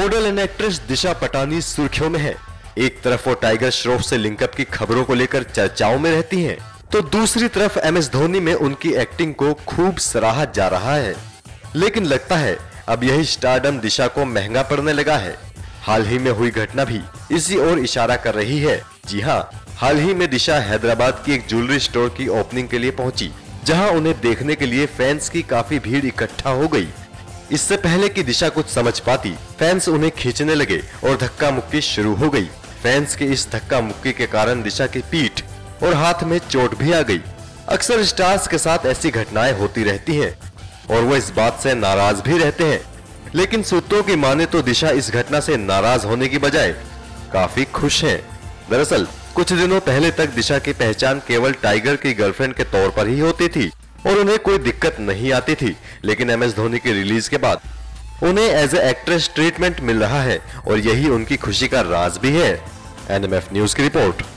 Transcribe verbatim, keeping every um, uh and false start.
Model and actress Disha Patani सुर्खियों में है। एक तरफ वो टाइगर श्रॉफ से लिंकअप की खबरों को लेकर चर्चाओं में रहती हैं, तो दूसरी तरफ एम एस धोनी में उनकी एक्टिंग को खूब सराहा जा रहा है। लेकिन लगता है अब यही स्टारडम दिशा को महंगा पड़ने लगा है। हाल ही में हुई घटना भी इसी ओर इशारा कर रही है। जी हाँ, हाल ही में दिशा हैदराबाद की एक ज्वेलरी स्टोर की ओपनिंग के लिए पहुंची, जहां उन्हें देखने के लिए फैंस की काफी भीड़ इकट्ठा हो गई। इससे पहले कि दिशा कुछ समझ पाती, फैंस उन्हें खींचने लगे और धक्का मुक्की शुरू हो गई। फैंस के इस धक्का मुक्की के कारण दिशा की पीठ और हाथ में चोट भी आ गई। अक्सर स्टार्स के साथ ऐसी घटनाएं होती रहती हैं और वो इस बात से नाराज भी रहते हैं। लेकिन सूत्रों की माने तो दिशा इस घटना से नाराज होने की बजाय काफी खुश हैं। दरअसल कुछ दिनों पहले तक दिशा की पहचान केवल टाइगर की गर्लफ्रेंड के तौर पर ही होती थी और उन्हें कोई दिक्कत नहीं आती थी। लेकिन एम एस धोनी की रिलीज के बाद उन्हें एज ए एक्ट्रेस ट्रीटमेंट मिल रहा है और यही उनकी खुशी का राज भी है। एन एम एफ न्यूज की रिपोर्ट।